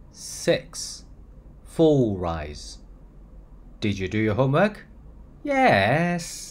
6. Full rise. Did you do your homework? Yes.